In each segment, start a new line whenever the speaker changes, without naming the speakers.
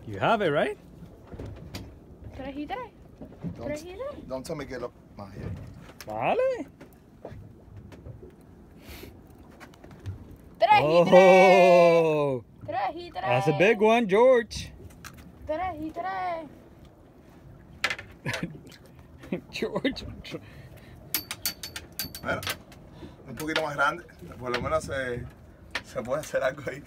You have it, right?
Don't tell me que lo...
Vale.
Oh,
That's a big one, George. George.
Bueno, un poquito más grande. Por lo menos se puede hacer algo ahí.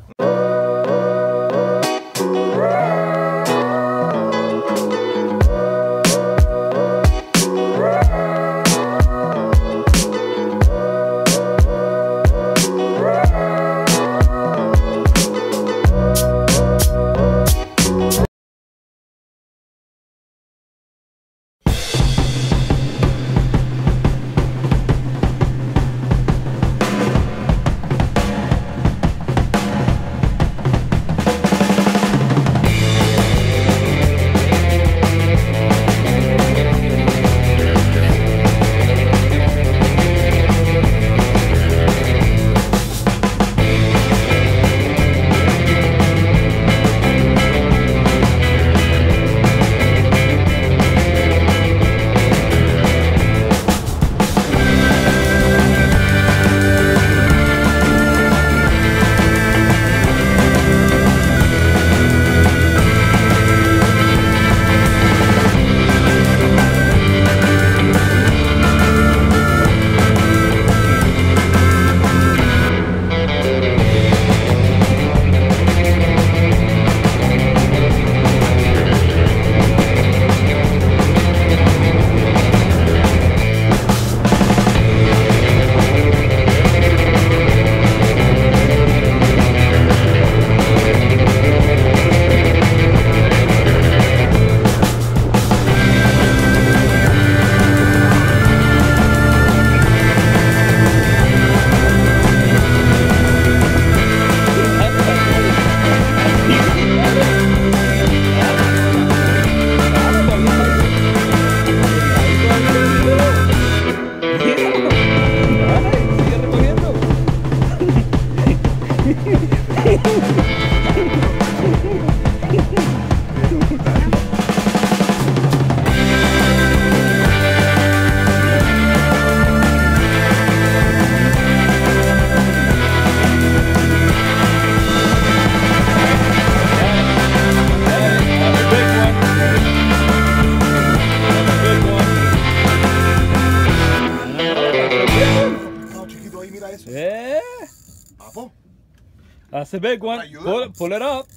That's a big one. Pull it up.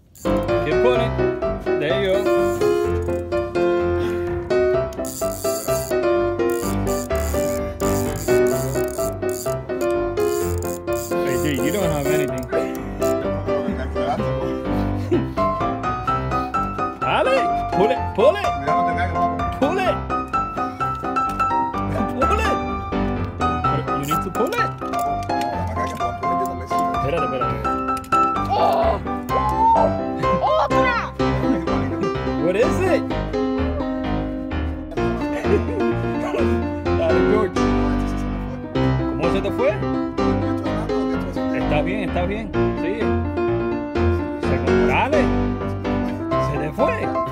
Keep pulling. There you go. Hey, dude, you don't have anything. Ali, pull it, pull it. Pull it. Pull it. You need to pull it. Espérate, espérate. What is it? Dale, George. ¿Cómo se te fue? Está bien, está bien. Sigue. Dale. Se te fue.